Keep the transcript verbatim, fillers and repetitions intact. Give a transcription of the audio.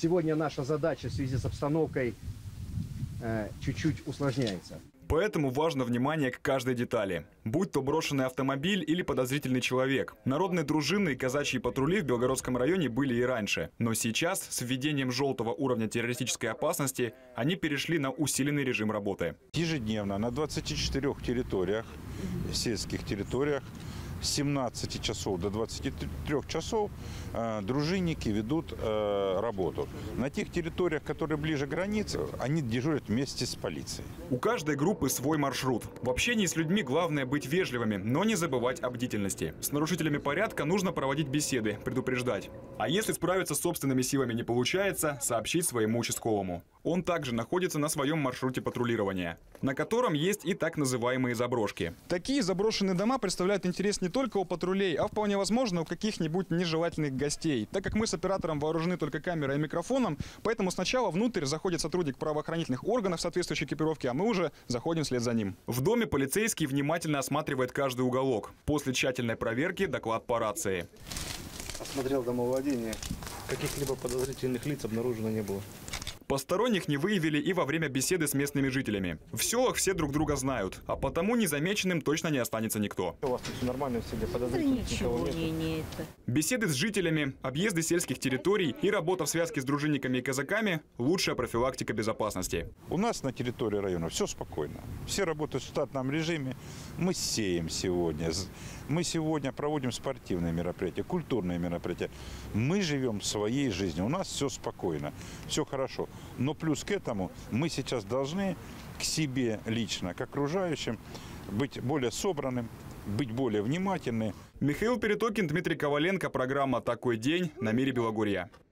Сегодня наша задача в связи с обстановкой чуть-чуть усложняется. Поэтому важно внимание к каждой детали. Будь то брошенный автомобиль или подозрительный человек. Народные дружины и казачьи патрули в Белгородском районе были и раньше. Но сейчас, с введением желтого уровня террористической опасности, они перешли на усиленный режим работы. Ежедневно на двадцати четырёх территориях, сельских территориях, с семнадцати часов до двадцати трёх часов э, дружинники ведут э, работу. На тех территориях, которые ближе к границе, они дежурят вместе с полицией. У каждой группы свой маршрут. В общении с людьми главное быть вежливыми, но не забывать о бдительности. С нарушителями порядка нужно проводить беседы, предупреждать. А если справиться с собственными силами не получается, сообщить своему участковому. Он также находится на своем маршруте патрулирования, на котором есть и так называемые заброшки. Такие заброшенные дома представляют интерес не только у патрулей, а вполне возможно у каких-нибудь нежелательных гостей. Так как мы с оператором вооружены только камерой и микрофоном, поэтому сначала внутрь заходит сотрудник правоохранительных органов соответствующей экипировки, а мы уже заходим вслед за ним. В доме полицейский внимательно осматривает каждый уголок. После тщательной проверки доклад по рации. Осмотрел домовладение. Каких-либо подозрительных лиц обнаружено не было. Посторонних не выявили и во время беседы с местными жителями. В селах все друг друга знают, а потому незамеченным точно не останется никто. У вас тут все нормально, все подозрительных никого нет. Не, не это. Беседы с жителями, объезды сельских территорий и работа в связке с дружинниками и казаками – лучшая профилактика безопасности. У нас на территории района все спокойно. Все работают в штатном режиме. Мы сеем сегодня. Мы сегодня проводим спортивные мероприятия, культурные мероприятия. Мы живем своей жизнью. У нас все спокойно, все хорошо. Но плюс к этому мы сейчас должны к себе лично, к окружающим, быть более собранным, быть более внимательным. Михаил Перетокин, Дмитрий Коваленко. Программа «Такой день» на Мире Белогорья.